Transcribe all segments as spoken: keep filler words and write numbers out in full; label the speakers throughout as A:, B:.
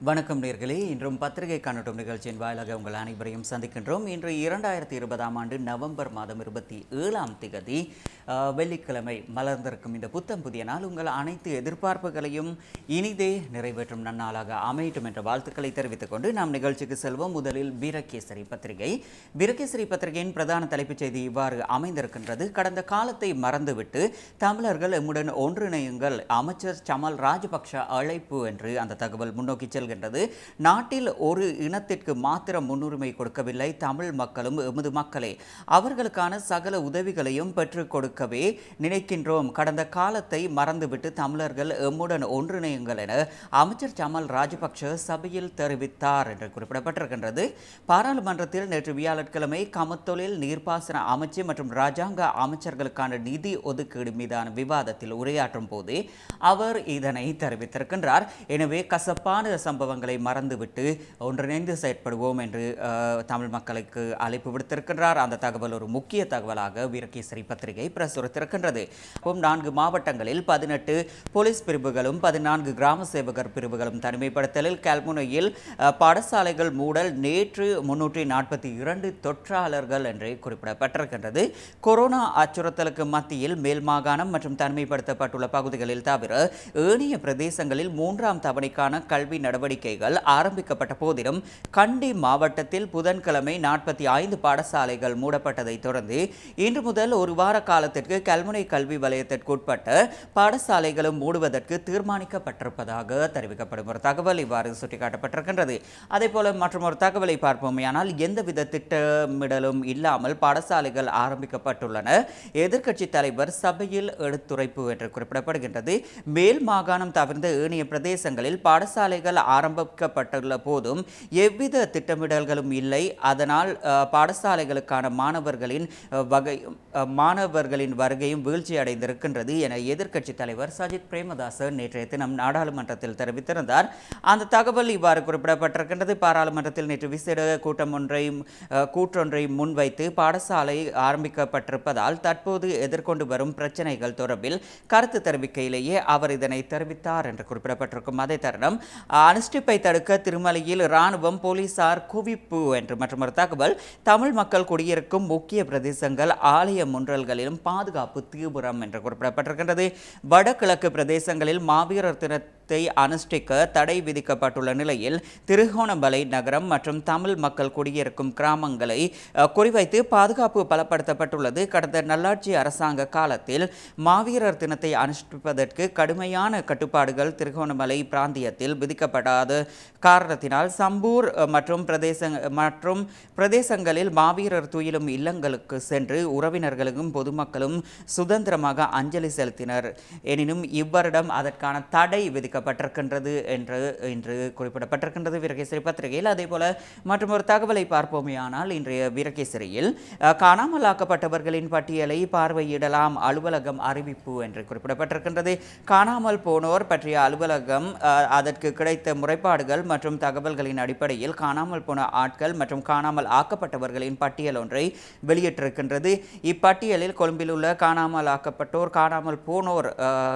A: வணக்கம் நேர்களே, இன்றும் பத்திரிகை கண்ணோட்டம் நிகழ்ச்சியின் வாயிலாக உங்கள் அனைவரையும் சந்திக்கின்றோம். இன்று இரண்டாயிரத்தி இருபதாம் ஆண்டு நவம்பர் மாதம் இருபத்தி ஏழாம் திகதி வெள்ளிக்கிழமை மலர்ந்திருக்கும் இந்த புத்தம் புதிய நாள் உங்கள் அனைத்து எதிர்பார்ப்புகளையும் இனிதே நிறைவேற்றும் நன்னாளாக அமையட்டும் என்ற வாழ்த்துக்களை தெரிவித்துக் கொண்டு நாம் நிகழ்ச்சிக்கு செல்வோம். முதலில் வீரகேசரி பத்திரிகை. வீரகேசரி பத்திரிகையின் பிரதான தலைப்புச் செய்தி இவ்வாறு அமைந்திருக்கின்றது. கடந்த காலத்தை மறந்துவிட்டு தமிழர்கள் எம்முடன் ஒன்றிணையுங்கள், அமைச்சர் சமல் ராஜபக்ஷ அழைப்பு என்று அந்த தகவல் முன்னோக்கி செல்கின்றது. நாட்டில் ஒரு இனத்திற்கு மாத்திரம் முன்னுரிமை கொடுக்கவில்லை தமிழ் மக்களும் எமது மக்களே, அவர்களுக்கான சகல உதவிகளையும் பெற்றுக் கொடுக்கவே நினைக்கின்றோம். கடந்த காலத்தை மறந்துவிட்டு தமிழர்கள் எம்முடன் ஒன்றிணையுங்கள் என அமைச்சர் சமல் ராஜபக்ஷ சபையில் தெரிவித்தார் என்று குறிப்பிடப்பட்டிருக்கின்றது. பாராளுமன்றத்தில் நேற்று வியாழக்கிழமை கமத்தொழில், நீர்ப்பாசன அமைச்சு மற்றும் ராஜாங்க அமைச்சர்களுக்கான நிதி ஒதுக்கீடு மீதான விவாதத்தில் உரையாற்றும் போது அவர் இதனை தெரிவித்திருக்கின்றார். எனவே கசப்பான சம்பவங்களை மறந்துவிட்டு ஒன்றிணைந்து செயற்படுவோம் என்று தமிழ் மக்களுக்கு அழைப்பு விடுத்திருக்கின்றார். அந்த தகவல் ஒரு முக்கிய தகவலாக வீரகேசரி பத்திரிகை பிரசுரித்திருக்கின்றது. நான்கு மாவட்டங்களில் பதினெட்டு போலீஸ் பிரிவுகளும் பதினான்கு கிராம சேவகர் பிரிவுகளும் தனிமைப்படுத்தலில். கல்முனையில் பாடசாலைகள் மூடல், நேற்று முன்னூற்றி நாற்பத்தி இரண்டு தொற்றாளர்கள் என்று குறிப்பிடப்பட்டிருக்கின்றது. கொரோனா அச்சுறுத்தலுக்கு மத்தியில் மேல் மாகாணம் மற்றும் தனிமைப்படுத்தப்பட்டுள்ள பகுதிகளில் தவிர ஏனைய பிரதேசங்களில் மூன்றாம் தவணைக்கான கல்வி நடவடிக்கைகள் ஆரம்பிக்கப்பட்ட போதிலும் கண்டி மாவட்டத்தில் புதன்கிழமை நாற்பத்தி ஐந்து பாடசாலைகள் மூடப்பட்டதை தொடர்ந்து இன்று முதல் ஒரு வார காலத்திற்கு கல்முனை கல்வி வலயத்திற்குட்பட்ட பாடசாலைகளும் மூடுவதற்கு தீர்மானிக்கப்பட்டிருப்பதாக தெரிவிக்கப்படும் ஒரு தகவல் இவ்வாறு சுட்டிக்காட்டப்பட்டிருக்கின்றது. அதே போல மற்றும் ஒரு தகவலை பார்ப்போமேயானால் எந்தவித திட்டமிடலும் இல்லாமல் பாடசாலைகள் ஆரம்பிக்கப்பட்டுள்ளன, எதிர்க்கட்சி தலைவர் சபையில் எடுத்துரைப்பு என்று குறிப்பிடப்படுகின்றது. மேல் மாகாணம் தவிர்ந்த ஏனைய பிரதேசங்களில் பாடசாலைகள் ஆரம்பிக்கப்பட்டுள்ள போதும் எவ்வித திட்டமிடல்களும் இல்லை. அதனால் பாடசாலைகளுக்கான மாணவர்களின் வகை மாணவர்களின் வருகையும் வீழ்ச்சி அடைந்திருக்கின்றது என எதிர்க்கட்சி தலைவர் சஜித் பிரேமதாச நேற்றைய தினம் நாடாளுமன்றத்தில் தெரிவித்திருந்தார். அந்த தகவல் இவ்வாறு குறிப்பிடப்பட்டிருக்கின்றது. பாராளுமன்றத்தில் நேற்று விசேட கூட்டம் ஒன்றை கூற்றொன்றை முன்வைத்து பாடசாலை ஆரம்பிக்கப்பட்டிருப்பதால் தற்போது எதிர்கொண்டு வரும் பிரச்சனைகள் தொடர்பில் கருத்து தெரிவிக்கையிலேயே அவர் இதனை தெரிவித்தார் என்று குறிப்பிடப்பட்டிருக்கும். அதே தருணம் அனுஷ்டிப்பை தடுக்க திருமலையில் இராணுவம் போலீசார் குவிப்பு என்று மற்றொரு தகவல். தமிழ் மக்கள் குடியிருக்கும் முக்கிய பிரதேசங்கள் ஆலய முன்றல்களிலும் பாதுகாப்பு தீவிரம் என்று குறிப்பிடப்பட்டிருக்கின்றது. வடகிழக்கு பிரதேசங்களில் மாவீரர் தினத்தை அனுஷ்டிக்க தடை விதிக்கப்பட்டுள்ள நிலையில் திருகோணமலை நகரம் மற்றும் தமிழ் மக்கள் குடியிருக்கும் கிராமங்களை குறிவைத்து பாதுகாப்பு பலப்படுத்தப்பட்டுள்ளது. கடந்த நல்லாட்சி அரசாங்க காலத்தில் மாவீரர் தினத்தை அனுஷ்டிப்பதற்கு கடுமையான கட்டுப்பாடுகள் திருகோணமலை பிராந்தியத்தில் விதிக்கப்படாத காரணத்தினால் சம்பூர் மற்றும் பிரதேச மற்றும் பிரதேசங்களில் மாவீரர் துயிலும் இல்லங்களுக்கு சென்று உறவினர்களும் பொதுமக்களும் சுதந்திரமாக அஞ்சலி செலுத்தினர். எனினும் இவ்வருடம் அதற்கான தடை விதிக்கப்பட்டிருக்கின்றது என்று இன்று குறிப்பிடப்பட்டிருக்கின்றது வீரகேசரி பத்திரிகையில். அதே போல மற்றும் ஒரு தகவலை பார்ப்போமேயானால் இன்றைய வீரகேசரியில் காணாமல் ஆக்கப்பட்டவர்களின் பட்டியலை பார்வையிடலாம், அலுவலகம் அறிவிப்பு என்று குறிப்பிடப்பட்டிருக்கின்றது. காணாமல் போனோர் பற்றிய அலுவலகம் அதற்கு கிடைத்த முறைப்பாடுகள் மற்றும் தகவல்களின் அடிப்படையில் காணாமல் போன ஆட்கள் மற்றும் காணாமல் ஆக்கப்பட்டவர்களின் பட்டியல் ஒன்றை வெளியிட்டிருக்கின்றது. இப்பட்டியலில் கொழும்பில் உள்ள காணாமல் ஆக்கப்பட்டோர், காணாமல் போனோர்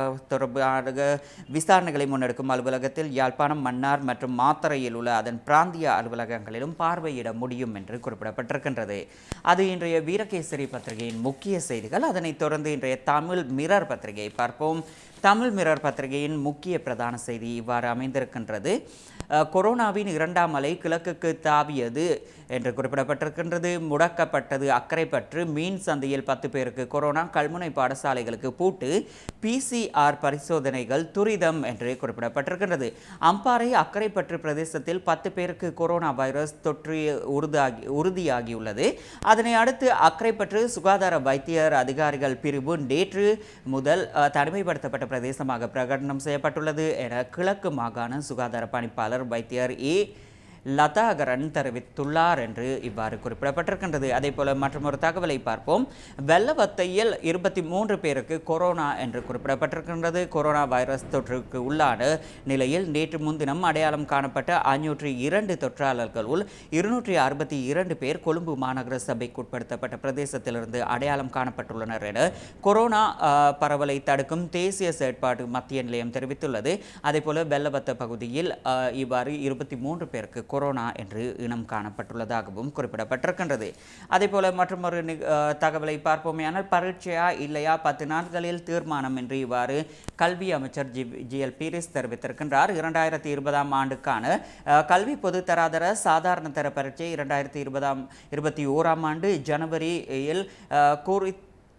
A: தொடர்பாக விசாரணைகளை முன்னெடுக்கும் அலுவலகத்தில் யாழ்ப்பாணம், மன்னார் மற்றும் மாத்தறையில் உள்ள அதன் பிராந்திய அலுவலகங்களிலும் பார்வையிட முடியும் என்று குறிப்பிடப்பட்டிருக்கின்றது. அது இன்றைய வீரகேசரி பத்திரிகையின் முக்கிய செய்திகள். அதனைத் தொடர்ந்து இன்றைய தமிழ் மிரர் பத்திரிகையை பார்ப்போம். தமிழ் மிரர் பத்திரிகையின் முக்கிய பிரதான செய்தி இவ்வாறு அமைந்திருக்கின்றது. கொரோனாவின் இரண்டாம் அலை கிழக்குக்கு தாவியது என்று குறிப்பிடப்பட்டிருக்கின்றது. முடக்கப்பட்டது அக்கரைப்பற்று மீன் சந்தையில் பத்து பேருக்கு கொரோனா, கல்முனை பாடசாலைகளுக்கு பூட்டு, பிசிஆர் பரிசோதனைகள் துரிதம் என்று குறிப்பிடப்பட்டிருக்கின்றது. அம்பாறை அக்கரைப்பற்று பிரதேசத்தில் பத்து பேருக்கு கொரோனா வைரஸ் தொற்று உறுதியாகி உறுதியாகியுள்ளது. அதனை அடுத்து அக்கரைப்பற்று சுகாதார வைத்தியர் அதிகாரிகள் பிரிவு நேற்று முதல் தனிமைப்படுத்தப்பட்ட பிரதேசமாக பிரகடனம் செய்யப்பட்டுள்ளது என கிழக்கு மாகாண சுகாதார பணிப்பாளர் வைத்தியர் ஏ லதாகரன் தெரிவித்துள்ளார் என்று இவ்வாறு குறிப்பிடப்பட்டிருக்கின்றது. அதே போல மற்றொரு தகவலை பார்ப்போம். வெள்ளவத்தையில் இருபத்தி மூன்று பேருக்கு கொரோனா என்று குறிப்பிடப்பட்டிருக்கின்றது. கொரோனா வைரஸ் தொற்றுக்கு உள்ளான நிலையில் நேற்று முன்தினம் அடையாளம் காணப்பட்ட ஐநூற்றி இரண்டு தொற்றாளர்களுள் இருநூற்றி அறுபத்தி இரண்டு பேர் கொழும்பு மாநகர சபைக்கு உட்படுத்தப்பட்ட பிரதேசத்திலிருந்து அடையாளம் காணப்பட்டுள்ளனர் என கொரோனா பரவலை தடுக்கும் தேசிய செயற்பாடு மத்திய நிலையம் தெரிவித்துள்ளது. அதேபோல வெள்ளவத்த பகுதியில் இவ்வாறு இருபத்தி மூன்று பேருக்கு கொரோனா என்று இனம் காணப்பட்டுள்ளதாகவும் குறிப்பிடப்பட்டிருக்கின்றது. அதேபோல மற்றொரு தகவலை பார்ப்போமேயானால் பரீட்சையா இல்லையா பத்து நாட்களில் தீர்மானம் என்று இவ்வாறு கல்வி அமைச்சர் ஜி ஜி எல் பீரிஸ் தெரிவித்திருக்கின்றார். இரண்டாயிரத்தி இருபதாம் ஆண்டுக்கான கல்வி பொது தராதர சாதாரண தர பரீட்சை இரண்டாயிரத்தி இருபதாம் இருபத்தி ஓராம் ஆண்டு ஜனவரியில் குறி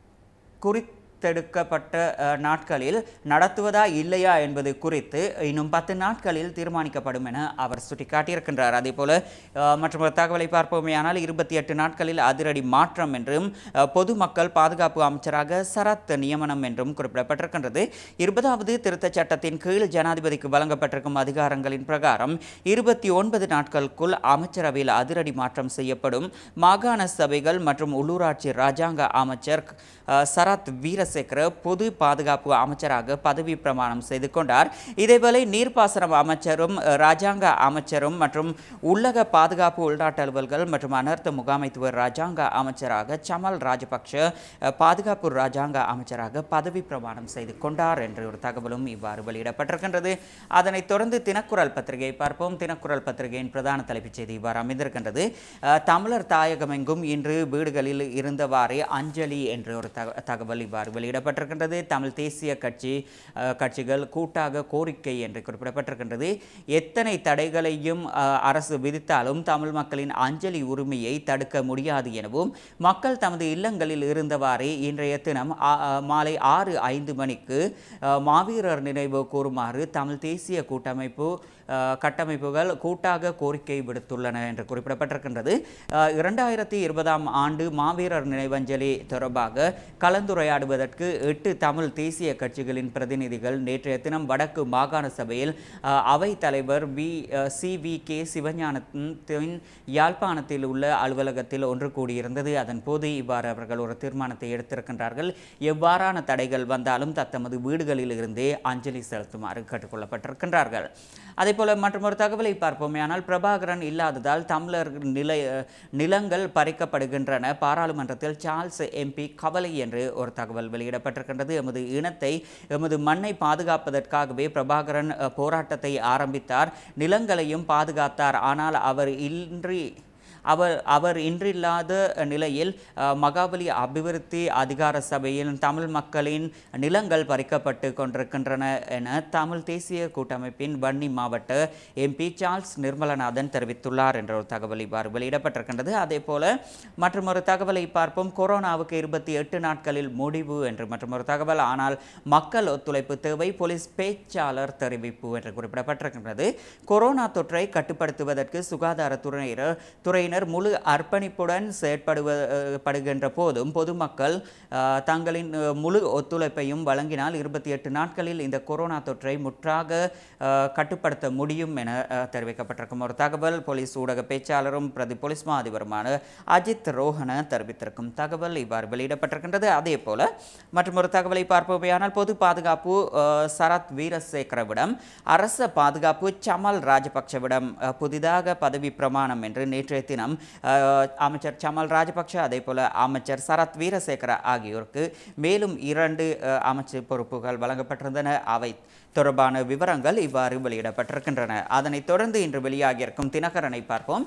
A: குறித்தெடுக்கப்பட்ட நாட்களில் நடத்துவதா இல்லையா என்பது குறித்து இன்னும் பத்து நாட்களில் தீர்மானிக்கப்படும் என அவர் சுட்டிக்காட்டியிருக்கின்றார். அதே போல மற்றொரு தகவலை பார்ப்போமேயானால் இருபத்தி எட்டு நாட்களில் அதிரடி மாற்றம் என்றும் பொதுமக்கள் பாதுகாப்பு அமைச்சராக சரத் நியமனம் என்றும் குறிப்பிடப்பட்டிருக்கின்றது. இருபதாவது திருத்தச் சட்டத்தின் கீழ் ஜனாதிபதிக்கு வழங்கப்பட்டிருக்கும் அதிகாரங்களின் பிரகாரம் இருபத்தி ஒன்பது நாட்களுக்குள் அமைச்சரவையில் அதிரடி மாற்றம் செய்யப்படும். மாகாண சபைகள் மற்றும் உள்ளூராட்சி இராஜாங்க அமைச்சர் சரத் வீரசேகர பொது பாதுகாப்பு அமைச்சராக பதவி பிரமாணம் செய்து கொண்டார். இதேவேளை நீர்ப்பாசன அமைச்சரும் இராஜாங்க அமைச்சரும் மற்றும் உள்ளக பாதுகாப்பு உள்நாட்டு அலுவல்கள் மற்றும் அனர்த்த முகாமைத்துவ இராஜாங்க அமைச்சராக சமல் ராஜபக்ஷ பாதுகாப்பு இராஜாங்க அமைச்சராக பதவி பிரமாணம் செய்து கொண்டார் என்ற ஒரு தகவலும் இவ்வாறு வெளியிடப்பட்டிருக்கின்றது. அதனைத் தொடர்ந்து தினக்குரல் பத்திரிகை பார்ப்போம். தினக்குரல் பத்திரிகையின் பிரதான தலைப்புச் செய்தி இவ்வாறு அமைந்திருக்கின்றது. தமிழர் தாயகமெங்கும் இன்று வீடுகளில் இருந்தவாறே அஞ்சலி என்ற ஒரு தகவல் இவ்வாறு வெளியிடப்பட்டிருக்கின்றது. தமிழ் தேசிய கட்சி கட்சிகள் கூட்டாக கோரிக்கை என்று குறிப்பிடப்பட்டிருக்கின்றது. எத்தனை தடைகளையும் அரசு விதித்தாலும் தமிழ் மக்களின் அஞ்சலி உரிமையை தடுக்க முடியாது எனவும் மக்கள் தமது இல்லங்களில் இருந்தவாறே இன்றைய தினம் மாலை ஆறு ஐந்து மணிக்கு மாவீரர் நினைவு கூறுமாறு தமிழ் தேசிய கூட்டமைப்பு கட்டமைப்புகள் கூட்டாக கோரிக்கை விடுத்துள்ளன என்று குறிப்பிடப்பட்டிருக்கின்றது. இரண்டாயிரத்தி இருபதாம் ஆண்டு மாவீரர் நினைவஞ்சலி தொடர்பாக கலந்துரையாடுவதற்கு எட்டு தமிழ் தேசிய கட்சிகளின் பிரதிநிதிகள் நேற்றைய தினம் வடக்கு மாகாண சபையில் அவை தலைவர் வி சி வி கே சிவஞானத்தின் யாழ்ப்பாணத்தில் உள்ள அலுவலகத்தில் ஒன்று கூடியிருந்தது. அதன் போது இவ்வாறு அவர்கள் ஒரு தீர்மானத்தை எடுத்திருக்கின்றார்கள். எவ்வாறான தடைகள் வந்தாலும் தத்தமது வீடுகளில் இருந்தே அஞ்சலி செலுத்துமாறு கேட்டுக்கொள்ளப்பட்டிருக்கின்றார்கள். அதே போல மற்றொரு தகவலை பார்ப்போமே. ஆனால் பிரபாகரன் இல்லாததால் தமிழர் நில நிலங்கள் பறிக்கப்படுகின்றன. பாராளுமன்றத்தில் சார்ல்ஸ் எம்பி கவலை என்று ஒரு தகவல் வெளியிடப்பட்டிருக்கின்றது. எமது இனத்தை எமது மண்ணை பாதுகாப்பதற்காகவே பிரபாகரன் போராட்டத்தை ஆரம்பித்தார். நிலங்களையும் பாதுகாத்தார். ஆனால் அவர் இன்றி அவர் அவர் இன்றில்லாத நிலையில் மகாபலி அபிவிருத்தி அதிகார சபையில் தமிழ் மக்களின் நிலங்கள் பறிக்கப்பட்டு கொண்டிருக்கின்றன என தமிழ் தேசிய கூட்டமைப்பின் வன்னி மாவட்ட எம்பி சார்ல்ஸ் நிர்மலநாதன் தெரிவித்துள்ளார் என்ற ஒரு தகவல் இவ்வாறு வெளியிடப்பட்டிருக்கின்றது. அதே போல மற்றொரு தகவலை பார்ப்போம். கொரோனாவுக்கு இருபத்தி எட்டு நாட்களில் முடிவு என்று மற்றொரு தகவல். ஆனால் மக்கள் ஒத்துழைப்பு தேவை, போலீஸ் பேச்சாளர் தெரிவிப்பு என்று குறிப்பிடப்பட்டிருக்கின்றது. கொரோனா தொற்றை கட்டுப்படுத்துவதற்கு சுகாதாரத்துறையினர் துறை முழு அர்ப்பணிப்புடன் செயற்படுகின்ற போதும் பொதுமக்கள் தங்களின் முழு ஒத்துழைப்பையும் வழங்கினால் இருபத்தி எட்டு நாட்களில் இந்த கொரோனா தொற்றை முற்றாக கட்டுப்படுத்த முடியும் என தெரிவிக்கப்பட்டிருக்கும் ஒரு தகவல். போலீஸ் ஊடக பேச்சாளரும் பிரதி போலீஸ் மா அதிபருமான அஜித் ரோஹன தெரிவித்திருக்கும் தகவல் இவ்வாறு வெளியிடப்பட்டிருக்கின்றது. அதே போல மற்றும் ஒரு தகவலை பார்ப்போமையானால் பொது பாதுகாப்பு சரத் வீரசேகரவிடம் அரச பாதுகாப்பு சமல் ராஜபக்ஷவிடம் புதிதாக பதவி பிரமாணம் என்று நேற்றைய தினம் அமைச்சர் சமல் ராஜபக்ஷ அதே போல அமைச்சர் சரத் வீரசேகர ஆகியோருக்கு மேலும் இரண்டு அமைச்சு பொறுப்புகள் வழங்கப்பட்டிருந்தன. அவை தொடர்பான விவரங்கள் இவ்வாறு வெளியிடப்பட்டிருக்கின்றன. அதனைத் தொடர்ந்து இன்று வெளியாகியிருக்கும் தினகரனை பார்ப்போம்.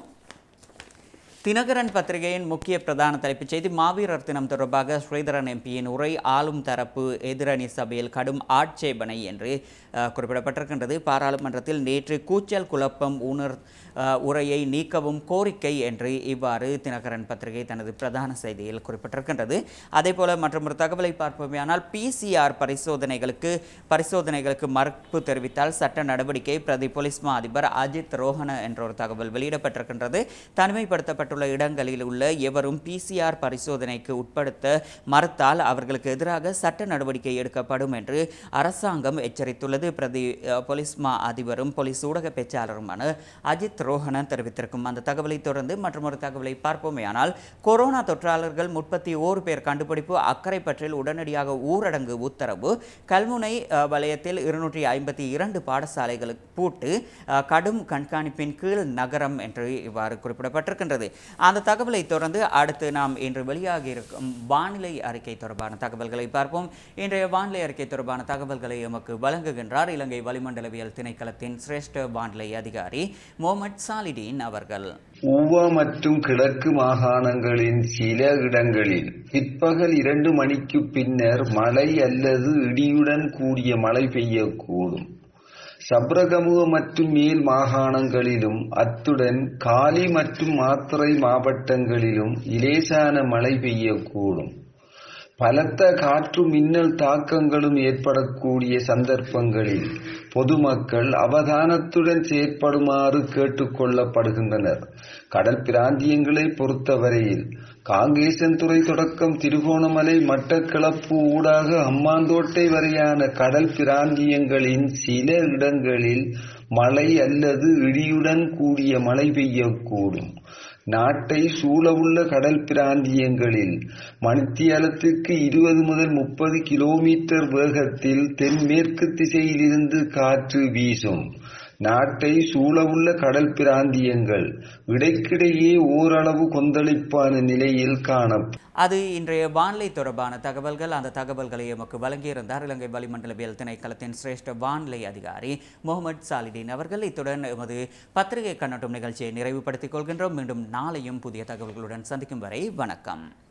A: தினகரன் பத்திரிகையின் முக்கிய பிரதான தலைப்புச் செய்தி மாவீரர் தினம் தொடர்பாக ஸ்ரீதரன் எம்பியின் உரை ஆளும் தரப்பு எதிரணி சபையில் கடும் ஆட்சேபனை என்று குறிப்பிடப்பட்டிருக்கின்றது. பாராளுமன்றத்தில் நேற்று கூச்சல் குழப்பம் உணர் உரையை நீக்கவும் கோரிக்கை என்று இவ்வாறு தினகரன் பத்திரிகை தனது பிரதான செய்தியில் குறிப்பிட்டிருக்கின்றது. அதே போல மற்றொரு தகவலை பார்ப்போமேயானால் பிசிஆர் பரிசோதனைகளுக்கு பரிசோதனைகளுக்கு மறுப்பு தெரிவித்தால் சட்ட நடவடிக்கை பிரதி போலீஸ் மா அதிபர் அஜித் ரோஹன என்ற ஒரு தகவல் வெளியிடப்பட்டிருக்கின்றது. தனிமைப்படுத்தப்பட்ட அறிவிக்கப்பட்டுள்ள இடங்களில் உள்ள எவரும் பிசிஆர் பரிசோதனைக்கு உட்படுத்த மறுத்தால் அவர்களுக்கு எதிராக சட்ட நடவடிக்கை எடுக்கப்படும் என்று அரசாங்கம் எச்சரித்துள்ளது. பிரதி போலீஸ் மா அதிபரும் போலீஸ் ஊடக பேச்சாளருமான அஜித் ரோஹன தெரிவித்திருக்கும் அந்த தகவலை தொடர்ந்து மற்றொரு தகவலை பார்ப்போமேயானால், கொரோனா தொற்றாளர்கள் முப்பத்தி ஓரு பேர் கண்டுபிடிப்பு. அக்கரைப்பற்றில் உடனடியாக ஊரடங்கு உத்தரவு. கல்முனை வலயத்தில் இருநூற்றி ஐம்பத்தி இரண்டு பாடசாலைகளுக்கு பூட்டு. கடும் கண்காணிப்பின் கீழ் நகரம் என்று இவ்வாறு குறிப்பிடப்பட்டிருக்கின்றது. அந்த தகவலை தொடர்ந்து அடுத்து நாம் இன்று வெளியாகி இருக்கும் வானிலை அறிக்கை தொடர்பான தகவல்களை பார்ப்போம். இன்றைய வானிலை அறிக்கை தொடர்பான தகவல்களை எமக்கு வழங்குகின்றார் இலங்கை வளிமண்டலவியல் திணைக்களத்தின் சிரேஷ்ட வானிலை அதிகாரி முகமது சாலிடீன் அவர்கள்.
B: ஊவா மற்றும் கிழக்கு மாகாணங்களின் சில இடங்களில் பிற்பகல் இரண்டு மணிக்கு பின்னர் மழை அல்லது இடியுடன் கூடிய மழை பெய்யக்கூடும். சப்ரகமுக மற்றும் மேல் மாகாணங்களிலும் அத்துடன் காலி மற்றும் மாத்தறை மாவட்டங்களிலும் இலேசான மழை பெய்யக்கூடும். பலத்த காற்று மின்னல் தாக்கங்களும் ஏற்படக்கூடிய சந்தர்ப்பங்களில் பொதுமக்கள் அவதானத்துடன் செயற்படுமாறு கேட்டுக் கொள்ளப்படுகின்றனர். கடல் பிராந்தியங்களை பொறுத்தவரையில் காங்கேசன்துறை தொடக்கம் திருகோணமலை மட்டக்களப்பு ஊடாக அம்மாந்தோட்டை வரையான கடல் பிராந்தியங்களின் சில இடங்களில் மழை அல்லது இடியுடன் கூடிய மழை பெய்யக்கூடும். நாட்டை சூழவுள்ள கடல் பிராந்தியங்களில் மணித்தியாலத்துக்கு இருபது முதல் முப்பது கிலோமீட்டர் வேகத்தில் தென்மேற்கு திசையிலிருந்து காற்று வீசும். நாட்டை சூழவுள்ள கடல் பிராந்தியங்கள் இடைக்கிடையே ஓரளவு கொந்தளிப்பான நிலையில் காணப்படும்.
A: அது இன்றைய வானிலை தொடர்பான தகவல்கள். அந்த தகவல்களை எமக்கு வழங்கியிருந்தார் இலங்கை வளிமண்டலவியல் திணைக்களத்தின் சிரேஷ்ட வானிலை அதிகாரி முகமது சாலிடீன் அவர்கள். இத்துடன் எமது பத்திரிகை கண்ணோட்டம் நிகழ்ச்சியை நிறைவுபடுத்திக் கொள்கின்றோம். மீண்டும் நாளையும் புதிய தகவல்களுடன் சந்திக்கும் வரை வணக்கம்.